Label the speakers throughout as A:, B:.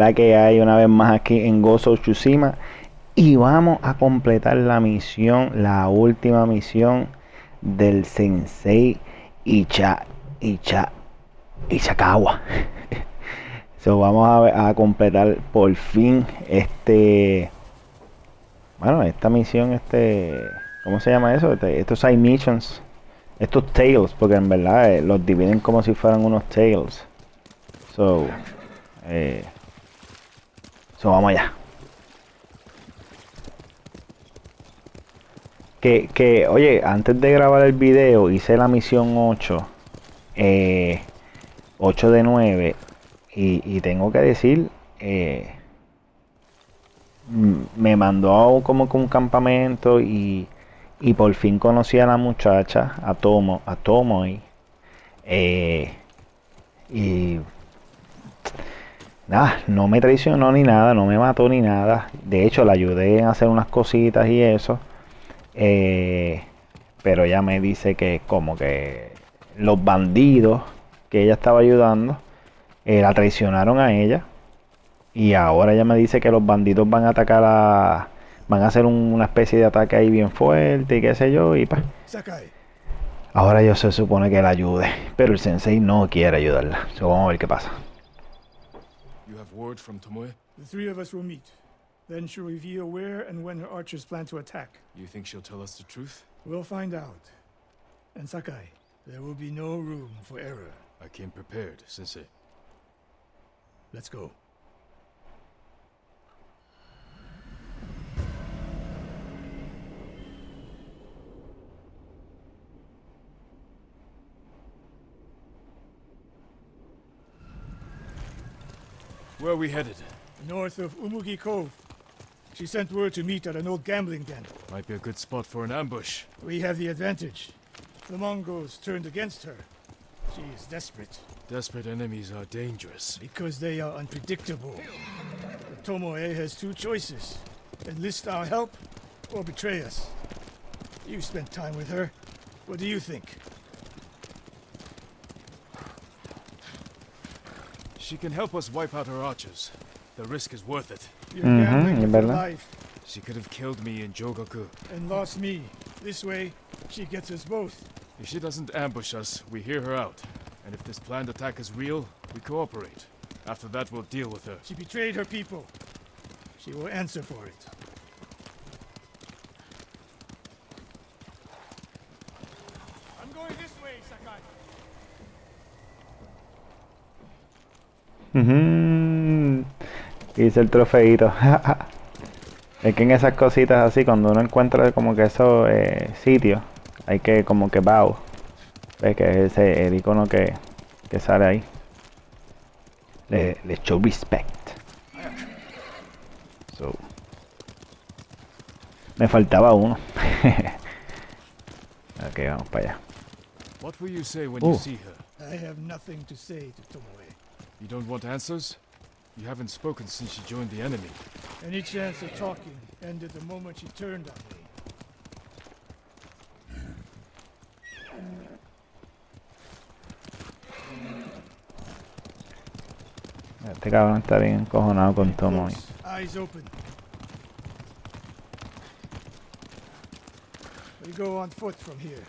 A: la que hay una vez más aquí en Ghost of Tsushima. Y vamos a completar la misión, la última misión del Sensei Ishikawa. So, vamos a completar por fin bueno, esta misión, ¿cómo se llama eso? Estos side missions, estos tails, porque en verdad los dividen como si fueran unos tails. So, vamos allá. Oye, antes de grabar el video hice la misión 8, 8 de 9, y tengo que decir, me mandó a como que un campamento y por fin conocí a la muchacha, a Tomoe, y nada, no me traicionó ni nada, no me mató ni nada. De hecho, la ayudé a hacer unas cositas y eso. Pero ella me dice que como que los bandidos que ella estaba ayudando la traicionaron a ella. Y ahora ella me dice que los bandidos van a atacar van a hacer una especie de ataque ahí bien fuerte y qué sé yo. Y pues
B: Sakai,
A: ahora yo se supone que la ayude. Pero el sensei no quiere ayudarla. So, vamos a ver qué pasa.
C: You have word from Tomoe?
B: the three of us will meet. Then she'll reveal where and when her archers plan to attack.
C: You think she'll tell us the truth?
B: We'll find out. And Sakai, there will be no room for error.
C: I came prepared, Sensei.
B: Let's go.
C: Where are we headed?
B: North of Umugi Cove. She sent word to meet at an old gambling den.
C: Might be a good spot for an ambush.
B: We have the advantage. The Mongols turned against her. She is desperate.
C: Desperate enemies are dangerous.
B: Because they are unpredictable. But Tomoe has two choices. Enlist our help, or betray us. You spent time with her. What do you think?
C: She can help us wipe out her archers. The risk is worth it.
B: You're gambling with her
A: ¿verdad?
B: life
C: She could have killed me in Jogaku.
B: and lost me. This way, she gets us both.
C: If she doesn't ambush us, we hear her out. And if this planned attack is real, we cooperate. After that, we'll deal with her.
B: She betrayed her people. She will answer for it. I'm going this way, Sakai.
A: Hice el trofeito. Es que en esas cositas así, cuando uno encuentra como que esos sitios, hay que como que bow. Ves que es el icono que sale ahí. Le show respect. So, me faltaba uno. Ok, vamos para allá.
C: What will you say when
A: Oh.
C: you see her?
B: I have nothing to say to Tomoe.
C: You don't want answers? You haven't spoken since she joined the enemy.
B: Any chance of talking ended the moment she turned on me.
A: Este cabrón está bien encojonado con Tomoe.
B: Close, eyes open. We go on foot from here.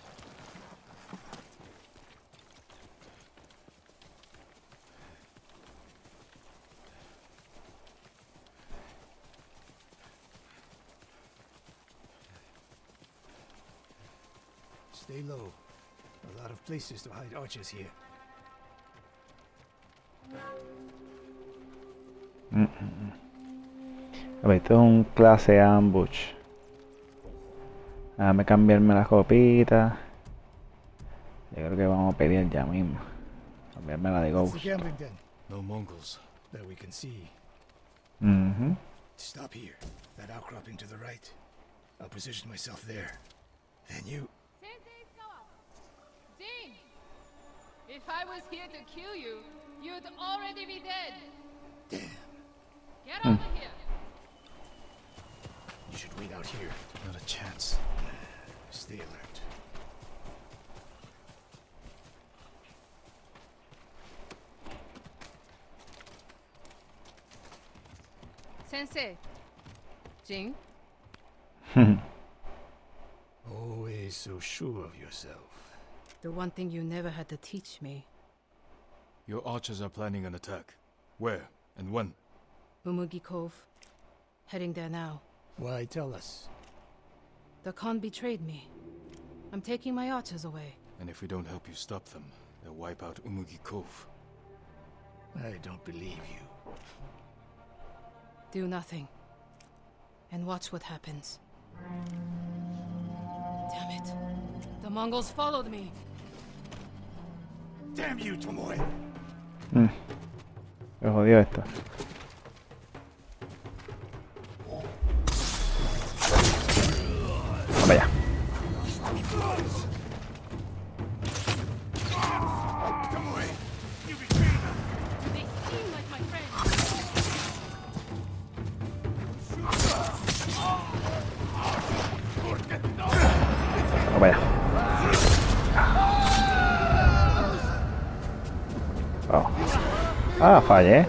B: Stay low. A lot of places to hide archers here.
A: A ver, esto es un clase ambush. Déjame cambiarme la copita. Yo creo que vamos a pedir ya mismo. Cambiarme la de
B: That's the
A: Ghost.
B: gambling den
C: No Mongols.
B: that we can see.
A: Mhm.
B: Stop here. That outcropping to the right. I'll position myself there. Then you...
D: Sensei Sawa! Jin! If I was here to kill you, you'd already be dead.
B: Damn.
D: Get over here.
B: You should wait out here.
C: Not a chance.
B: Stay alert.
D: Sensei. Jing?
B: Always so sure of yourself.
E: The one thing you never had to teach me.
C: Your archers are planning an attack. Where and when?
E: Umugi Cove. Heading there now.
B: Why tell us?
E: The Khan betrayed me. I'm taking my archers away.
C: And if we don't help you stop them, they'll wipe out Umugi Cove.
B: I don't believe you.
E: Do nothing. And watch what happens. Damn it. The Mongols followed me.
B: Damn you, Tomoe!
A: Me jodió esto. Vamos allá.
B: Tomoe! You betrayed us!
E: They seem like my friends.
A: Vamos allá. Oh. Ah, fallé.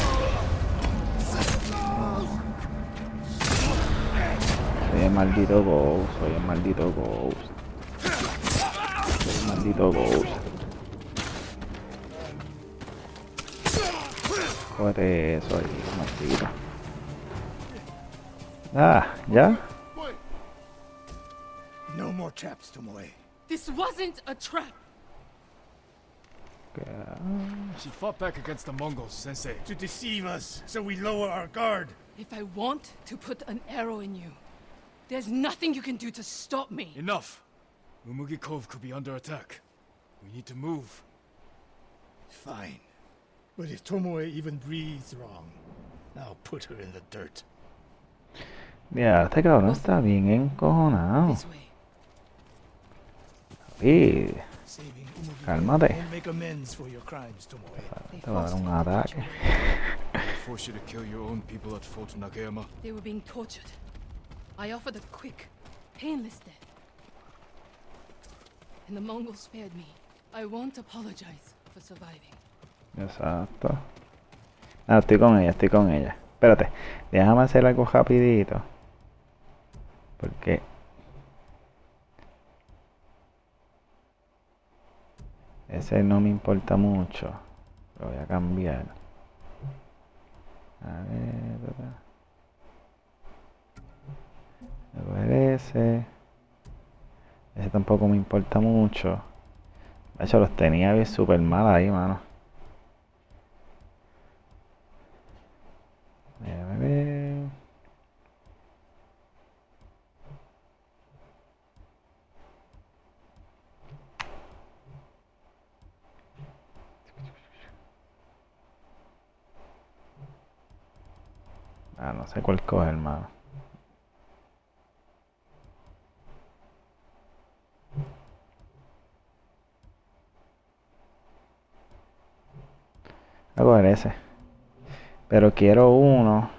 A: Soy el maldito Ghost, soy el maldito Ghost. Soy el maldito Ghost. Cógete eso ahí, maldito. Ah, ¿ya?
B: No more traps, Tomoe.
E: This wasn't a trap.
C: She fought back against the Mongols, Sensei.
B: To deceive us, so we lower our guard.
E: If I want to put an arrow in you, there's nothing you can do to stop me.
C: Enough! Umugi Cove could be under attack. We need to move.
B: Fine. But if Tomoe even breathes wrong, I'll put her in the dirt.
A: Ya, este cabrón está bien encojonado.
E: This way.
A: Sí,
B: Saving Umugi
A: Cálmate.
B: won't make amends for your crimes, Tomoe.
E: They
A: te va a dar
E: forced
A: un
E: me to
A: ataque.
C: Force you to kill your own people at Fort Nakayama.
E: They were being tortured. I offered a quick, painless death. And the Mongols spared me. I won't apologize for surviving.
A: Exacto. Ah, estoy con ella, estoy con ella. Espérate, déjame hacer algo rapidito. Porque... ese no me importa mucho. Lo voy a cambiar. A ver... voy a coger ese. Ese tampoco me importa mucho. De hecho, los tenía súper mal ahí, mano. Déjame ver. Ah, no sé cuál coger, hermano. Voy a coger ese. Pero quiero uno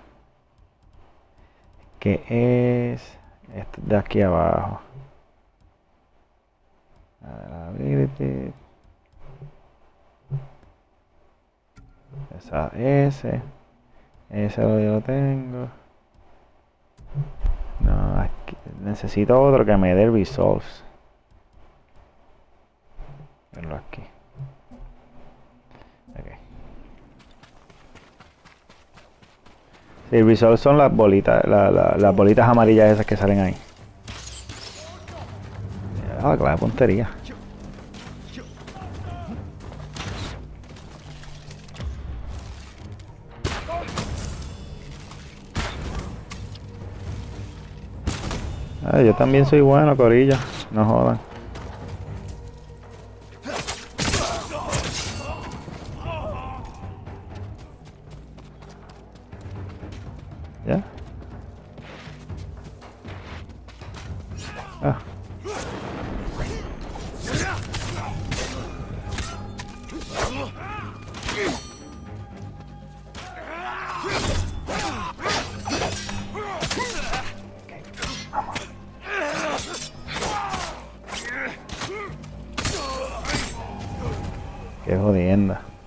A: que es este de aquí abajo. Ability. Ese yo lo tengo. No, aquí, necesito otro que me dé resolves. Verlo aquí. Okay. Sí, resolves son las bolitas, las bolitas amarillas esas que salen ahí. Ah, claro, puntería. Ah, yo también soy bueno, corilla. No jodan. ¿Ya? Ah. Qué jodienda.